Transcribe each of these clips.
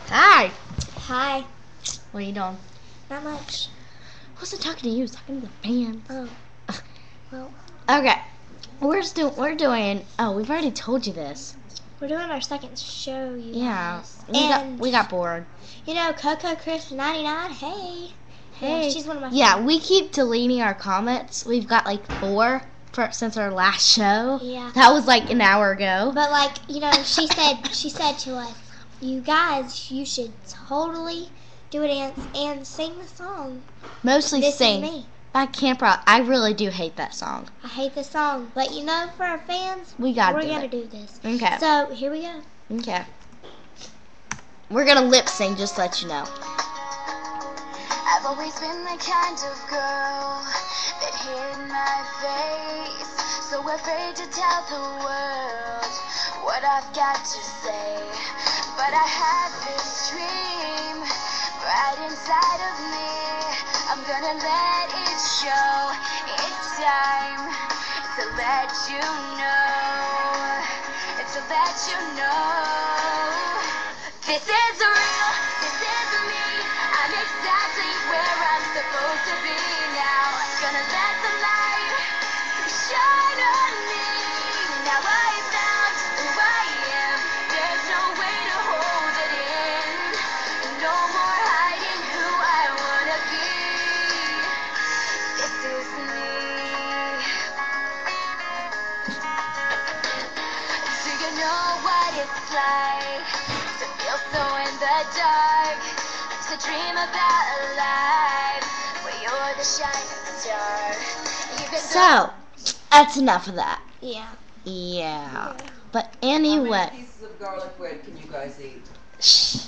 Hi. Hi. What are you doing? Not much. I wasn't talking to you. I was talking to the fans. Oh. Well. Okay. We're doing. Oh, we've already told you this. We're doing our second show, you guys. We got bored. You know, Coco Chris 99. Hey. Hey. Yeah, she's one of my Yeah, favorites. we keep deleting our comments. We've got like 4 since our last show. Yeah. That was like an hour ago. But like, you know, she said to us, you guys, you should totally do a dance and sing the song. Mostly This sing. Is Me. I can't. I really do hate that song. I hate the song, but you know, for our fans, we're gonna do this. Okay. So here we go. Okay. We're gonna lip sync, just to let you know. I've always been the kind of girl that hid my face, so afraid to tell the world what I've got to say. But I had this dream right inside of me. I'm gonna let it show. It's time to let you know. To let you know. This is real. This is me. I'm exactly where I'm supposed to be now. Gonna let the light shine on me. Now I found who I am. There's no way to hold it in. No more hiding who I wanna be. This is me. Do you know what it's like to feel so in the dark? To dream about a life where you're the shining star. So, that's enough of that. Yeah. Yeah. But anyway. How many pieces of garlic bread can you guys eat? Shh.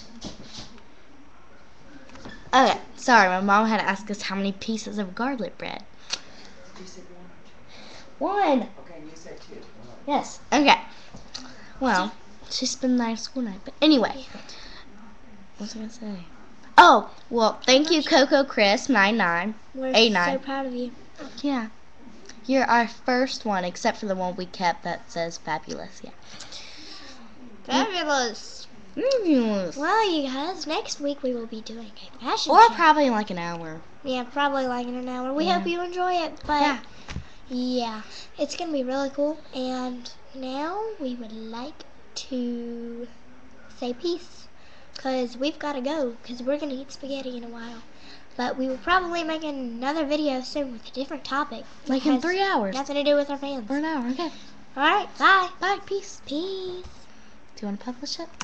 Okay, sorry, my mom had to ask us how many pieces of garlic bread. You said 1. one. Okay, and you said 2. Yes. Okay. Well, she spent the night at school night. But anyway, what was I gonna say? Oh, well, thank you, Coco Chris 99. We're 89. so proud of you. Yeah. You're our first one, except for the one we kept that says fabulous. Yeah. Fabulous. Fabulous. Well, you guys, next week we will be doing a fashion Or show. probably in like an hour. Yeah, probably like in an hour. We Yeah. hope you enjoy it, but Yeah. yeah, it's going to be really cool. And now we would like to say peace, because we've got to go, because we're going to eat spaghetti in a while. But we will probably make another video soon with a different topic. Like in 3 hours. Nothing to do with our fans. Or an hour. Okay. Alright, bye. Bye. Peace. Peace. Do you want to publish it?